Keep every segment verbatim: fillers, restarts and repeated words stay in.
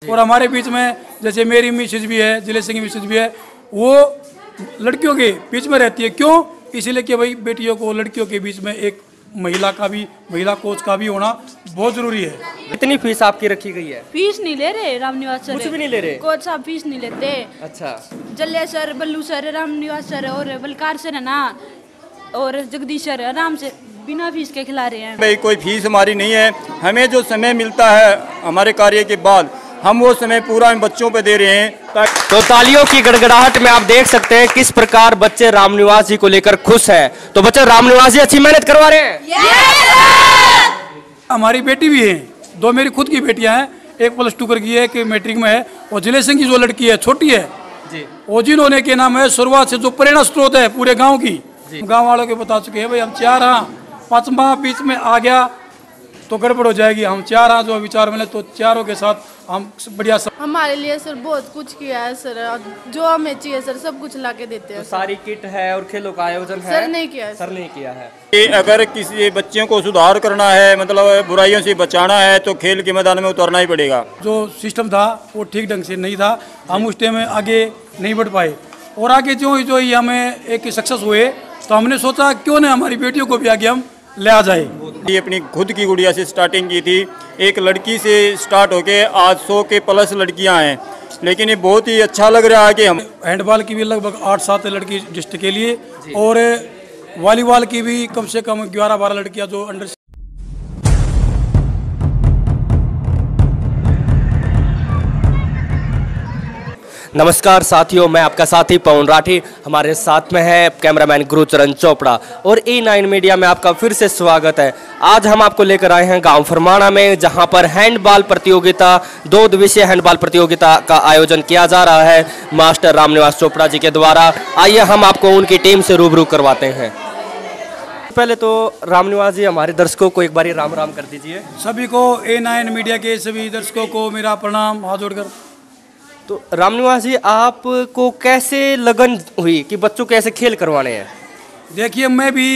और हमारे बीच में जैसे मेरी मिसेज भी है, जिले सिंह की मिसेज भी है, वो लड़कियों के बीच में रहती है। क्यों? इसीलिए कि भाई बेटियों को लड़कियों के बीच में एक महिला का भी महिला कोच का भी होना बहुत जरूरी है। कितनी फीस आपकी रखी गई है? फीस नहीं ले रहे रामनिवास सर, कुछ भी नहीं ले रहे। कोच साहब फीस नहीं लेते। अच्छा, Jalle sir, Ballu sir, Ramniwas sir और बलकार सर है ना, और जगदीश सर आराम से बिना फीस के खिला रहे हैं। भाई कोई फीस हमारी नहीं है, हमें जो समय मिलता है हमारे कार्य के बाद हम वो समय पूरा इन बच्चों पे दे रहे हैं। तो तालियों की गड़गड़ाहट में आप देख सकते हैं किस प्रकार बच्चे रामनिवास जी को लेकर खुश हैं। तो बच्चे रामनिवास जी अच्छी मेहनत करवा रहे हैं। yes! हमारी बेटी भी है, दो मेरी खुद की बेटियां हैं, एक प्लस टू कर की है, एक मैट्रिक में है, और जिले सिंह की जो लड़की है छोटी है जी, वो जिन्होंने के नाम है शुरुआत से जो प्रेरणा स्रोत है पूरे गाँव की, गाँव वालों के बता चुके हैं भाई हम चार हाँ पांचवा बीच में आ गया तो गड़बड़ हो जाएगी। हम चार हाँ जो विचार मिले तो चारों के साथ हम बढ़िया सब। हमारे लिए सर बहुत कुछ किया है सर, जो हमें चाहिए सर सब कुछ ला के देते हैं। तो सारी किट है और खेलों का आयोजन है? सर नहीं किया है। सर नहीं किया है। कि अगर किसी बच्चों को सुधार करना है, मतलब बुराइयों से बचाना है, तो खेल के मैदान में उतरना ही पड़ेगा। जो सिस्टम था वो ठीक ढंग से नहीं था, हम उस टाइम में आगे नहीं बढ़ पाए, और आगे जो जो ही हमें एक सक्सेस हुए तो हमने सोचा क्यों ना हमारी बेटियों को भी आगे हम ले आ जाए। ये अपनी खुद की गुड़िया से स्टार्टिंग की थी, एक लड़की से स्टार्ट होके आज सौ के प्लस लड़कियां हैं, लेकिन ये बहुत ही अच्छा लग रहा है कि हम हैंडबॉल की भी लगभग आठ सात लड़की डिस्ट्रिक्ट के लिए, और वॉलीबॉल की भी कम से कम ग्यारह बारह लड़कियां जो अंडर। नमस्कार साथियों, मैं आपका साथी पवन राठी, हमारे साथ में है कैमरामैन गुरुचरण चोपड़ा, और ए नाइन मीडिया में आपका फिर से स्वागत है। आज हम आपको लेकर आए हैं गांव फरमाना में, जहां पर हैंडबॉल प्रतियोगिता, दो दिवसीय हैंडबॉल प्रतियोगिता का आयोजन किया जा रहा है मास्टर रामनिवास चोपड़ा जी के द्वारा। आइए हम आपको उनकी टीम से रूबरू करवाते हैं। पहले तो रामनिवास जी हमारे दर्शकों को एक बार राम राम कर दीजिए। सभी को ए नाइन मीडिया के सभी दर्शकों को मेरा प्रणाम हाथ जोड़कर। तो रामनिवास जी, आपको कैसे लगन हुई कि बच्चों को ऐसे खेल करवाने हैं? देखिए, मैं भी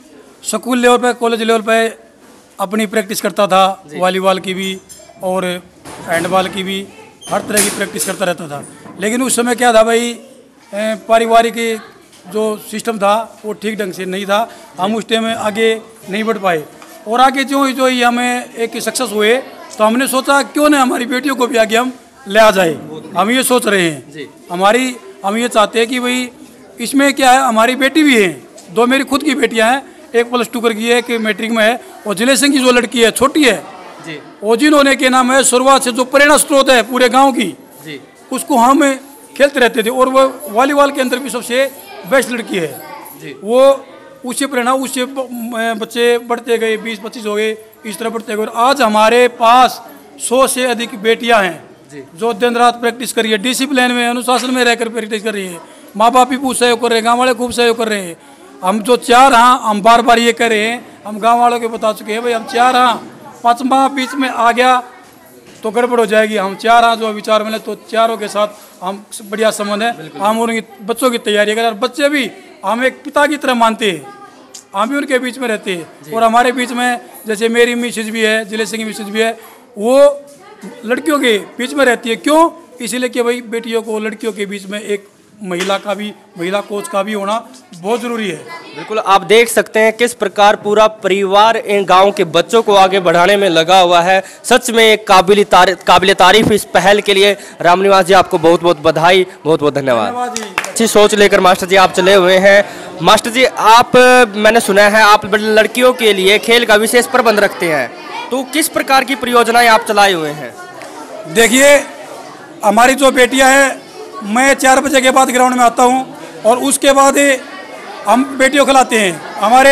स्कूल लेवल पे, कॉलेज लेवल पे अपनी प्रैक्टिस करता था, वॉलीबॉल की भी और हैंडबॉल की भी, हर तरह की प्रैक्टिस करता रहता था। लेकिन उस समय क्या था भाई, पारिवारिक जो सिस्टम था वो ठीक ढंग से नहीं था, हम उस टाइम में आगे नहीं बढ़ पाए, और आगे जो ही जो ही हमें एक सक्सेस हुए तो हमने सोचा क्यों ना हमारी बेटियों को भी आगे हम ले आ जाए। हम ये सोच रहे हैं, हमारी हम ये चाहते हैं कि भाई इसमें क्या है, हमारी बेटी भी है, दो मेरी खुद की बेटियां हैं, एक प्लस टू कर की है, एक मैट्रिक में है, और जिले सिंह की जो लड़की है छोटी है जी, वो जिन्होंने के नाम है शुरुआत से जो प्रेरणा स्रोत है पूरे गांव की जी, उसको हम खेलते रहते थे, और वो वॉलीबॉल के अंदर भी सबसे बेस्ट लड़की है जी। वो उससे प्रेरणा, उससे बच्चे बढ़ते गए, बीस पच्चीस हो गए, इस तरह बढ़ते गए, और आज हमारे पास सौ से अधिक बेटियाँ हैं जो दिन रात प्रैक्टिस कर रही है, डिसिप्लिन में, अनुशासन में रहकर प्रैक्टिस कर रही है। माँ बाप भी खूब सहयोग कर रहे हैं, गाँव वाले खूब सहयोग कर रहे हैं। हम जो चार हाँ हम बार बार ये कर रहे हैं, हम गाँव वालों को बता चुके हैं भाई हम चार हाँ पाँचवा बीच में आ गया तो गड़बड़ हो जाएगी। हम चार हाँ जो विचार मिले तो चारों के साथ हम बढ़िया संबंध है, हम उनकी बच्चों की तैयारी करें, और बच्चे भी हम एक पिता की तरह मानते हैं, हम भी उनके बीच में रहते हैं। और हमारे बीच में जैसे मेरी मिसेज भी है, जिले सिंह की मिसेज भी है, वो लड़कियों के बीच में रहती है। क्यों? इसीलिए कि भाई बेटियों को लड़कियों के बीच में एक महिला का भी महिला कोच का भी होना बहुत जरूरी है। बिल्कुल, आप देख सकते हैं किस प्रकार पूरा परिवार इन गांव के बच्चों को आगे बढ़ाने में लगा हुआ है। सच में एक काबिल तारीफ काबिल तारीफ इस पहल के लिए रामनिवास जी आपको बहुत बहुत बधाई, बहुत बहुत धन्यवाद। अच्छी सोच लेकर मास्टर जी आप चले हुए हैं। मास्टर जी, आप, मैंने सुना है आप लड़कियों के लिए खेल का विशेष प्रबंध रखते हैं, तो किस प्रकार की परियोजनाएं आप चलाए हुए हैं? देखिए, हमारी जो बेटियां हैं, मैं चार बजे के बाद ग्राउंड में आता हूं, और उसके बाद हम बेटियों को खिलाते हैं। हमारे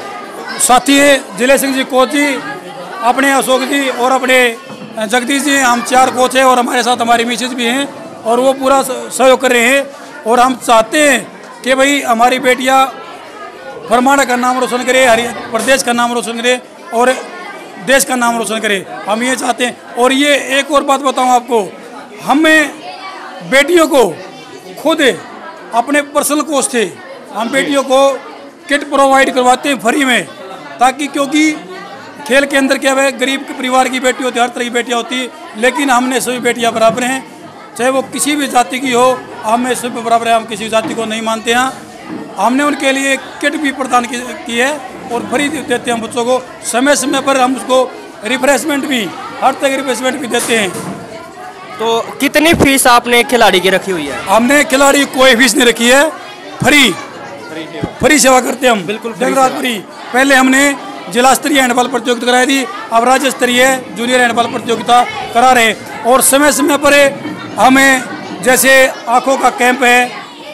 साथी हैं जिले सिंह जी कोच जी, अपने अशोक जी और अपने जगदीश जी, हम चार कोच हैं, और हमारे साथ हमारी मिसेज भी हैं, और वो पूरा सहयोग कर रहे हैं। और हम चाहते हैं कि भाई हमारी बेटियाँ फरमाना का नाम रोशन करे, हरियाणा प्रदेश का नाम रोशन करे, और देश का नाम रोशन करे, हम ये चाहते हैं। और ये एक और बात बताऊं आपको, हमें बेटियों को खुद अपने पर्सनल कोच थे, हम बेटियों को किट प्रोवाइड करवाते हैं फ्री में, ताकि क्योंकि खेल के अंदर क्या है, गरीब परिवार की बेटी होती है, हर तरह की बेटियाँ होती है, लेकिन हमने सभी बेटियां बराबर हैं, चाहे वो किसी भी जाति की हो, हमें सभी बराबर है। हम किसी जाति को नहीं मानते हैं। हमने उनके लिए किट भी प्रदान की, की है और फ्री देते हैं हम बच्चों को। समय समय पर हम उसको रिफ्रेशमेंट भी, हर तरह की रिफ्रेशमेंट भी देते हैं। तो कितनी फीस आपने खिलाड़ी की रखी हुई है? हमने खिलाड़ी कोई फीस नहीं रखी है, फ्री फ्री सेवा करते हैं हम, बिल्कुल दिन रात फ्री। पहले हमने जिला स्तरीय हैंडबॉल प्रतियोगिता कराई थी, अब राज्य स्तरीय जूनियर हैंडबॉल प्रतियोगिता करा रहे। और समय समय पर हमें जैसे आँखों का कैंप है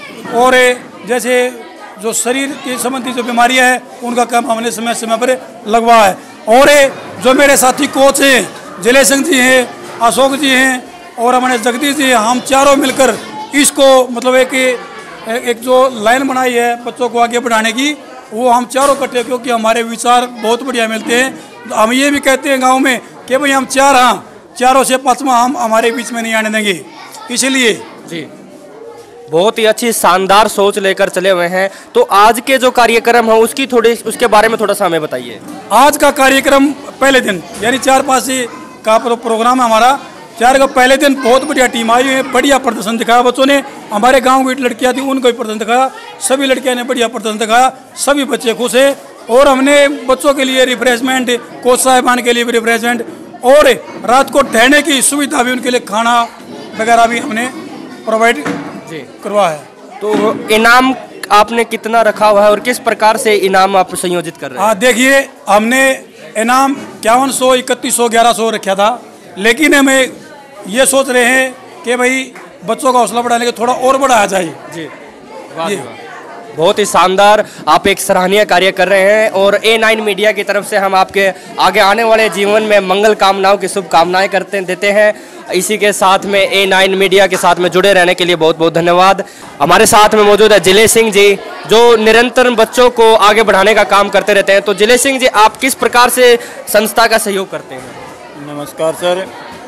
और जैसे जो शरीर की संबंधी जो बीमारियां हैं उनका कैंप हमने समय समय पर लगवाया है। और जो मेरे साथी कोच हैं, जिले सिंह जी हैं, अशोक जी हैं और हमारे जगदीश जी हैं, हम चारों मिलकर इसको मतलब एक एक जो लाइन बनाई है बच्चों को आगे बढ़ाने की, वो हम चारों इकट्ठे, क्योंकि हमारे विचार बहुत बढ़िया मिलते हैं। हम ये भी कहते हैं गांव में कि भाई हम चार, हाँ चारों से पाँचवा हम हमारे बीच में नहीं आने देंगे। इसलिए जी बहुत ही अच्छी शानदार सोच लेकर चले हुए हैं। तो आज के जो कार्यक्रम है उसकी थोड़ी उसके बारे में थोड़ा सा हमें बताइए। आज का कार्यक्रम पहले दिन यानी चार पाँच का प्रोग्राम है हमारा। चार का पहले दिन बहुत बढ़िया टीम आई है, बढ़िया प्रदर्शन दिखाया बच्चों ने। हमारे गांव की लड़कियां थी उनको भी प्रदर्शन दिखाया, सभी लड़कियां ने बढ़िया प्रदर्शन दिखाया, सभी बच्चे खुश हैं। और हमने बच्चों के लिए रिफ्रेशमेंट, कोच साहिबान के लिए भी रिफ्रेशमेंट और रात को ठहरने की सुविधा भी, उनके लिए खाना वगैरह भी हमने प्रोवाइड करवा है। तो इनाम आपने कितना रखा हुआ है और किस प्रकार से इनाम आप संयोजित कर रहे हैं? हाँ देखिए, हमने इनाम इक्यावन सौ इकतीस सौ ग्यारह सौ रखा था, लेकिन हमें ये सोच रहे हैं कि भाई बच्चों का हौसला बढ़ाने के थोड़ा और बढ़ाया जाए। जी वाह, बहुत ही शानदार, आप एक सराहनीय कार्य कर रहे हैं। और ए नाइन मीडिया की तरफ से हम आपके आगे आने वाले जीवन में मंगल कामनाओं की शुभकामनाएं करते देते हैं। इसी के साथ में ए नाइन मीडिया के साथ में जुड़े रहने के लिए बहुत बहुत धन्यवाद। हमारे साथ में मौजूद है जिले सिंह जी, जो निरंतर बच्चों को आगे बढ़ाने का काम करते रहते हैं। तो जिले सिंह जी, आप किस प्रकार से संस्था का सहयोग करते हैं? नमस्कार सर।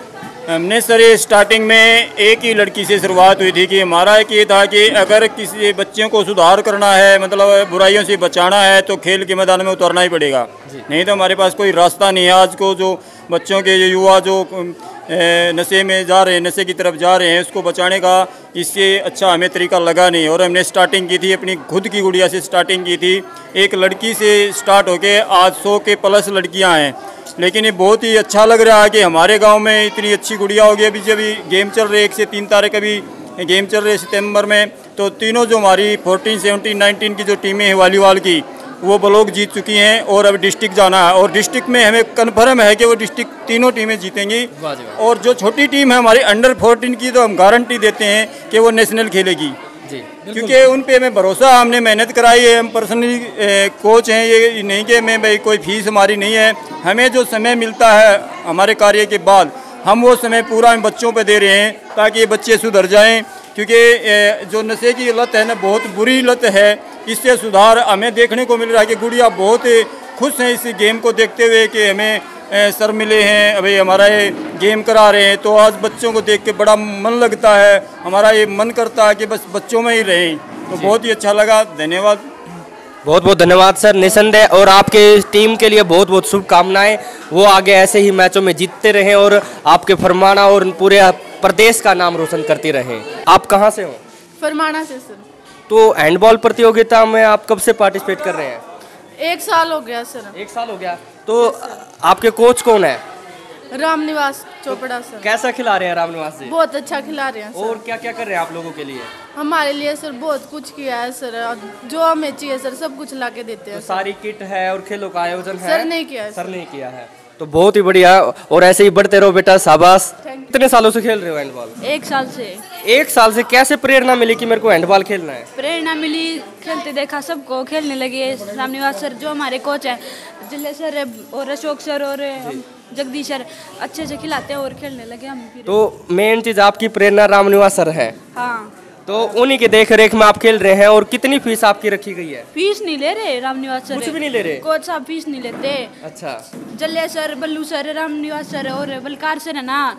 हमने सर ये स्टार्टिंग में एक ही लड़की से शुरुआत हुई थी कि हमारा एक ये था कि अगर किसी बच्चों को सुधार करना है, मतलब बुराइयों से बचाना है, तो खेल के मैदान में उतरना ही पड़ेगा, नहीं तो हमारे पास कोई रास्ता नहीं है। आज को जो बच्चों के युवा जो नशे में जा रहे हैं, नशे की तरफ जा रहे हैं, उसको बचाने का इससे अच्छा हमें तरीका लगा नहीं। और हमने स्टार्टिंग की थी अपनी खुद की गुड़िया से स्टार्टिंग की थी, एक लड़की से स्टार्ट होके आज सौ के प्लस लड़कियां हैं। लेकिन ये बहुत ही अच्छा लग रहा है कि हमारे गांव में इतनी अच्छी गुड़िया हो गई। अभी जब गेम चल रहे एक से तीन तारीख अभी गेम चल रहे सितंबर में, तो तीनों जो हमारी फोर्टीन सेवनटीन नाइनटीन की जो टीमें हैं वॉलीबॉल की, वो ब्लॉक जीत चुकी हैं और अब डिस्ट्रिक्ट जाना है। और डिस्ट्रिक्ट में हमें कन्फर्म है कि वो डिस्ट्रिक्ट तीनों टीमें जीतेंगी। और जो छोटी टीम है हमारी अंडर फोर्टीन की, तो हम गारंटी देते हैं कि वो नेशनल खेलेगी, क्योंकि उन पे हमें भरोसा, हमने मेहनत कराई है। हम पर्सनली कोच हैं, ये नहीं कि मैं भाई कोई फीस हमारी नहीं है। हमें जो समय मिलता है हमारे कार्य के बाद, हम वो समय पूरा इन बच्चों पे दे रहे हैं ताकि ये बच्चे सुधर जाएं। क्योंकि जो नशे की लत है ना, बहुत बुरी लत है, इससे सुधार हमें देखने को मिल रहा है कि गुड़िया बहुत खुश हैं इस गेम को देखते हुए कि हमें सर मिले हैं, अभी हमारा ये गेम करा रहे हैं। तो आज बच्चों को देख के बड़ा मन लगता है, हमारा ये मन करता है कि बस बच्चों में ही रहें। तो बहुत ही अच्छा लगा, धन्यवाद। बहुत बहुत धन्यवाद सर, निसंदेह। और आपके टीम के लिए बहुत बहुत शुभकामनाएं, वो आगे ऐसे ही मैचों में जीतते रहें और आपके फरमाना और पूरे प्रदेश का नाम रोशन करती रहें। आप कहाँ से हो? फरमाना से सर। तो हैंडबॉल प्रतियोगिता में आप कब से पार्टिसिपेट कर रहे हैं? एक साल हो गया सर। एक साल हो गया। तो आपके कोच कौन है? रामनिवास चोपड़ा सर। कैसा खिला रहे हैं रामनिवास जी? बहुत अच्छा खिला रहे हैं सर। और क्या क्या कर रहे हैं आप लोगों के लिए? हमारे लिए सर बहुत कुछ किया है सर, जो हमें चाहिए सर सब कुछ ला के देते हैं। तो सारी किट है और खेलों का आयोजन है? सर नहीं किया है। सर नहीं किया है। तो बहुत ही बढ़िया, और ऐसे ही बढ़ते रहो बेटा, शाबाश। कितने सालों से खेल रहे हो हैंडबॉल? एक साल से। एक साल से। कैसे प्रेरणा मिली कि मेरे को हैंडबॉल खेलना है? प्रेरणा मिली, खेलते देखा सबको, खेलने लगे। रामनिवास सर जो हमारे कोच हैं, जिले सर और अशोक सर और जगदीश सर अच्छे से खिलाते हैं और खेलने लगे हम फिर। तो मेन चीज आपकी प्रेरणा रामनिवास सर है। हाँ, तो उन्हीं के देख रेख में आप खेल रहे हैं। और कितनी फीस आपकी रखी गई है? फीस नहीं ले रहे रामनिवास सर, कुछ भी नहीं ले रहे? कोच साहब फीस नहीं लेते। अच्छा। Jalle sir, Ballu sir, Ramniwas sir और बलकार सर है ना,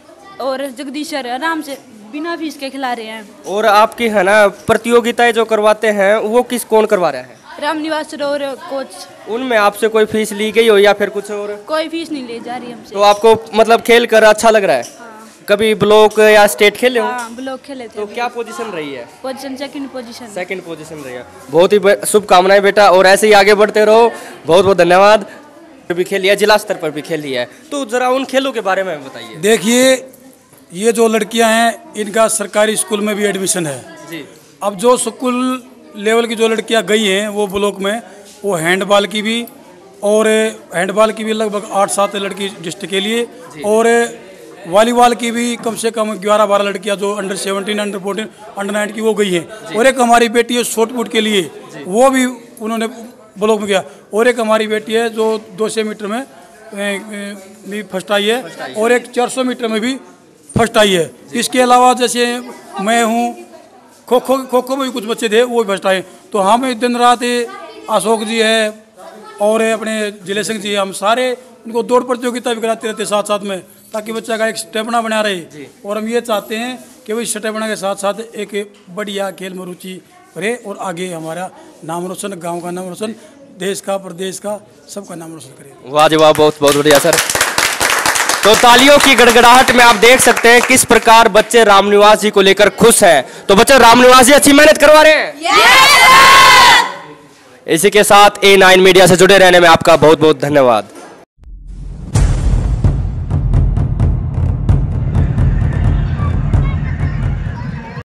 और जगदीश सर आराम से बिना फीस के खिला रहे हैं। और आपकी है ना प्रतियोगिताएं जो करवाते हैं वो किस कौन करवा रहा है? रामनिवास सर और कोच उनमें आपसे कोई फीस ली गई हो या फिर कुछ और? कोई फीस नहीं ले जा रही हमसे। तो आपको मतलब खेल कर अच्छा लग रहा है? हाँ। कभी ब्लॉक या स्टेट खेले हो? हाँ, ब्लॉक खेले थे। तो क्या पोजीशन रही है? Position second position. Second position रही है। बहुत ही बे- शुभकामनाएं बेटा, और ऐसे ही आगे बढ़ते रहो। बहुत बहुत धन्यवाद। भी खेली है, जिला स्तर पर भी खेली है, तो जरा उन खेलों के बारे में बताइए। देखिए, ये जो लड़कियां हैं इनका सरकारी स्कूल में भी एडमिशन है जी। अब जो स्कूल लेवल की जो लड़कियां गई हैं वो ब्लॉक में, वो हैंडबॉल की भी और हैंडबॉल की भी लगभग आठ सात लड़की डिस्ट्रिक्ट के लिए, और वॉलीबॉल की भी कम से कम ग्यारह बारह लड़कियां जो under seventeen under fourteen under nine की वो गई हैं। और एक हमारी बेटी है शॉर्ट पुट के लिए, वो भी उन्होंने ब्लॉक में गया। और एक हमारी बेटी है जो दो सौ मीटर में ए, ए, भी फर्स्ट आई है, और एक चार सौ मीटर में भी फर्स्ट आई है। इसके अलावा जैसे मैं हूँ, खो खो खो खो में भी कुछ बच्चे थे वो भी फर्स्ट आए। तो हम दिन रात अशोक जी है और अपने जिले सिंह जी है, हम सारे उनको दौड़ प्रतियोगिता भी कराते रहते साथ साथ में, ताकि बच्चा का एक स्टेमिना बना रहे। और हम ये चाहते हैं कि वही स्टेमिना के साथ साथ एक बढ़िया खेल में रुचि करे और आगे हमारा नाम रोशन, गांव का नाम रोशन, देश का, प्रदेश का, सबका नाम रोशन करे। वाह जी वाह, बहुत बहुत बढ़िया सर। तो तालियों की गड़गड़ाहट में आप देख सकते हैं किस प्रकार बच्चे रामनिवास जी को लेकर खुश हैं। तो बच्चे रामनिवास जी अच्छी मेहनत करवा रहे हैं। yes! इसी के साथ ए नाइन मीडिया से जुड़े रहने में आपका बहुत बहुत धन्यवाद।